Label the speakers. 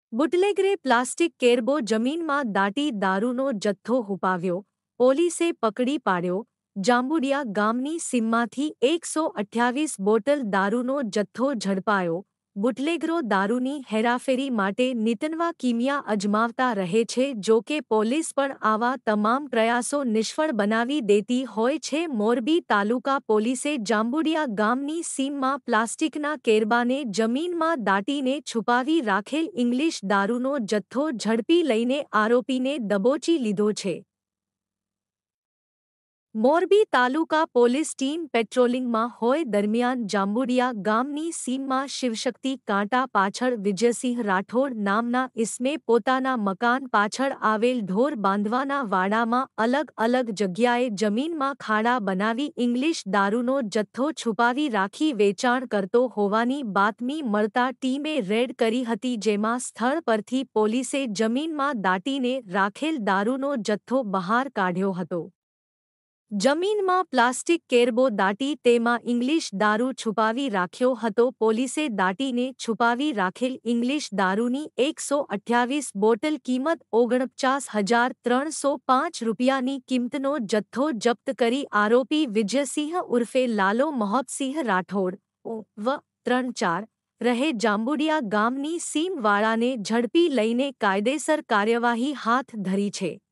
Speaker 1: બુટલેગરે plastic કેરબો જમીનમાં દાટી દારૂનો જથ્થો હુપાવ્યો, પોલીસે પકડી પાડ્યો. જાંબુડિયા ગામની સીમમાંથી 128 બોટલ દારૂનો જથ્થો ઝડપાયો. બુટલેગરો દારૂની હેરાફેરી માટે નિતનવા કિમિયા અજમાવતા રહે છે. જો કે પોલીસ પણ આવા તમામ પ્રયાસો નિષ્ફળ બનાવી દેતી હોય છે. મોરબી તાલુકા પોલીસે જાંબુડિયા ગામની સીમમાં પ્લાસ્ટિકના કેરબાને જમીનમાં દાટીને છુપાવી રાખેલ ઇંગ્લિશ દારૂનો જથ્થો ઝડપી લઈને આરોપીને દબોચી લીધો છે. મોરબી તાલુકા પોલીસ ટીમ પેટ્રોલિંગમાં હોય દરમિયાન જાંબુડિયા ગામની સીમમાં શિવશક્તિ કાંટા પાછળ વિજયસિંહ રાઠોડ નામના ઇસમે પોતાના મકાન પાછળ આવેલ ઢોર બાંધવાના વાડામાં અલગ અલગ જગ્યાએ જમીનમાં ખાડા બનાવી ઇંગ્લિશ દારૂનો જથ્થો છુપાવી રાખી વેચાણ કરતો હોવાની બાતમી મળતા ટીમે રેડ કરી હતી. જેમાં સ્થળ પરથી પોલીસે જમીનમાં દાટીને રાખેલ દારૂનો જથ્થો બહાર કાઢ્યો હતો. જમીનમાં પ્લાસ્ટિક કેરબો દાટી તેમાં ઇંગ્લિશ દારૂ છુપાવી રાખ્યો હતો. પોલીસે દાટીને છુપાવી રાખેલ ઇંગ્લિશ દારૂની 128 બોટલ કિંમત 49,305 રૂપિયાની કિંમતનો જથ્થો જપ્ત કરી આરોપી વિજયસિંહ ઉર્ફે લાલો મોહબ્બસિંહ રાઠોડ વ 34 રહે જાંબુડિયા ગામની સીમવાળાને ઝડપી લઈને કાયદેસર કાર્યવાહી હાથ ધરી છે.